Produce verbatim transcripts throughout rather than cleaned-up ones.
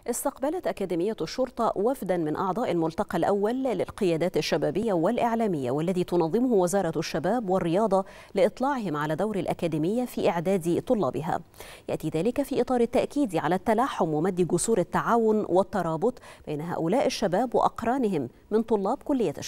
استقبلت أكاديمية الشرطة وفدا من أعضاء الملتقى الأول للقيادات الشبابية والإعلامية والذي تنظمه وزارة الشباب والرياضة لإطلاعهم على دور الأكاديمية في إعداد طلابها. يأتي ذلك في إطار التأكيد على التلاحم ومد جسور التعاون والترابط بين هؤلاء الشباب وأقرانهم من طلاب كلية الشرطة.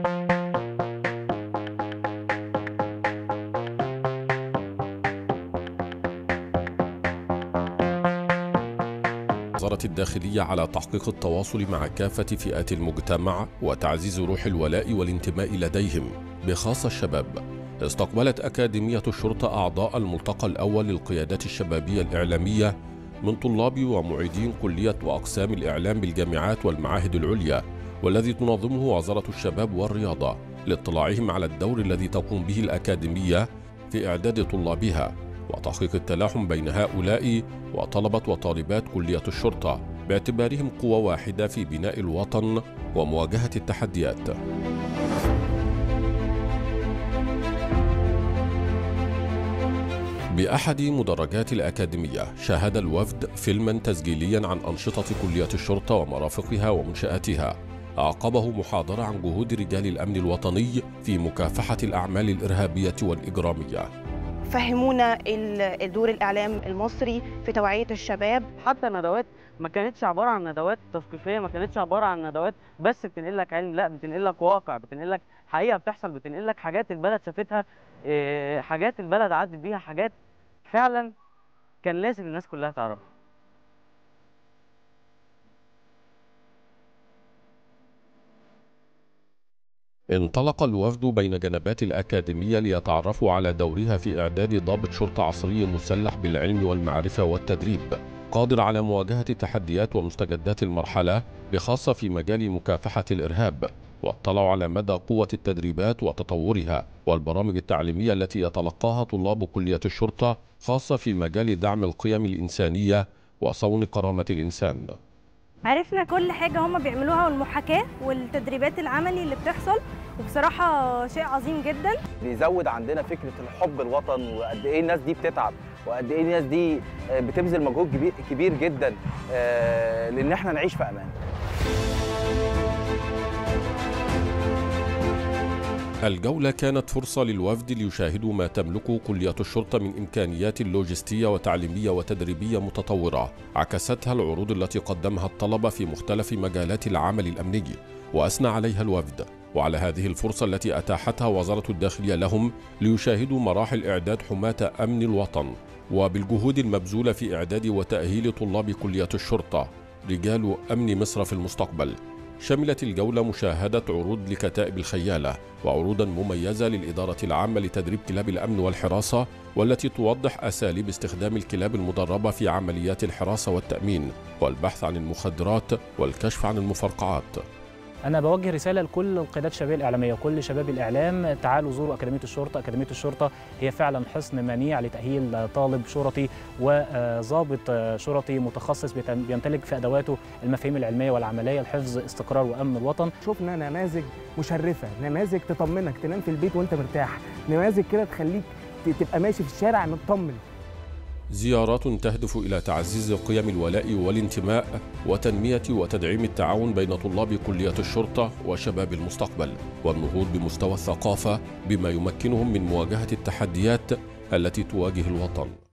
وزارة الداخلية على تحقيق التواصل مع كافة فئات المجتمع وتعزيز روح الولاء والانتماء لديهم بخاصة الشباب. استقبلت أكاديمية الشرطة أعضاء الملتقى الأول للقيادات الشبابية الإعلامية من طلاب ومعيدين كلية وأقسام الإعلام بالجامعات والمعاهد العليا، والذي تنظمه وزارة الشباب والرياضة لاطلاعهم على الدور الذي تقوم به الأكاديمية في إعداد طلابها وتحقيق التلاحم بين هؤلاء وطلبة وطالبات كلية الشرطة باعتبارهم قوة واحدة في بناء الوطن ومواجهة التحديات. بأحد مدرجات الأكاديمية شاهد الوفد فيلما تسجيليا عن أنشطة كلية الشرطة ومرافقها ومنشآتها، أعقبه محاضرة عن جهود رجال الأمن الوطني في مكافحة الأعمال الإرهابية والإجرامية. فهمونا دور الإعلام المصري في توعية الشباب. حتى الندوات ما كانتش عبارة عن ندوات تثقيفية، ما كانتش عبارة عن ندوات بس بتنقل لك علم، لا بتنقل لك واقع، بتنقل لك حقيقة بتحصل، بتنقل لك حاجات البلد شافتها، حاجات البلد عدت بيها، حاجات فعلا كان لازم الناس كلها تعرفها. انطلق الوفد بين جنبات الأكاديمية ليتعرفوا على دورها في إعداد ضابط شرطة عصري مسلح بالعلم والمعرفة والتدريب، قادر على مواجهة تحديات ومستجدات المرحلة بخاصة في مجال مكافحة الإرهاب، واطلعوا على مدى قوة التدريبات وتطورها والبرامج التعليمية التي يتلقاها طلاب كلية الشرطة، خاصة في مجال دعم القيم الإنسانية وصون كرامة الإنسان. عرفنا كل حاجة هم بيعملوها والمحاكاة والتدريبات العملي اللي بتحصل، وبصراحة شيء عظيم جدا. بيزود عندنا فكرة الحب الوطن وقد ايه الناس دي بتتعب وقد ايه الناس دي بتبذل مجهود كبير جدا لان احنا نعيش في امان. الجولة كانت فرصة للوفد ليشاهدوا ما تملكه كلية الشرطة من إمكانيات لوجستية وتعليمية وتدريبية متطورة عكستها العروض التي قدمها الطلبة في مختلف مجالات العمل الأمني، وأثنى عليها الوفد وعلى هذه الفرصة التي أتاحتها وزارة الداخلية لهم ليشاهدوا مراحل إعداد حماة أمن الوطن وبالجهود المبذولة في إعداد وتأهيل طلاب كلية الشرطة رجال أمن مصر في المستقبل. شملت الجولة مشاهدة عروض لكتائب الخيالة وعروضا مميزة للإدارة العامة لتدريب كلاب الأمن والحراسة، والتي توضح أساليب استخدام الكلاب المدربة في عمليات الحراسة والتأمين والبحث عن المخدرات والكشف عن المفرقعات. أنا بوجه رسالة لكل القيادات الشبابية الإعلامية وكل شباب الإعلام، تعالوا زوروا أكاديمية الشرطة. أكاديمية الشرطة هي فعلا حصن منيع لتأهيل طالب شرطي وضابط شرطي متخصص بيمتلك في أدواته المفاهيم العلمية والعملية لحفظ استقرار وأمن الوطن. شفنا نماذج مشرفة، نماذج تطمنك تنام في البيت وأنت مرتاح، نماذج كده تخليك تبقى ماشي في الشارع مطمن. زيارات تهدف إلى تعزيز قيم الولاء والانتماء وتنمية وتدعيم التعاون بين طلاب كلية الشرطة وشباب المستقبل، والنهوض بمستوى الثقافة بما يمكنهم من مواجهة التحديات التي تواجه الوطن.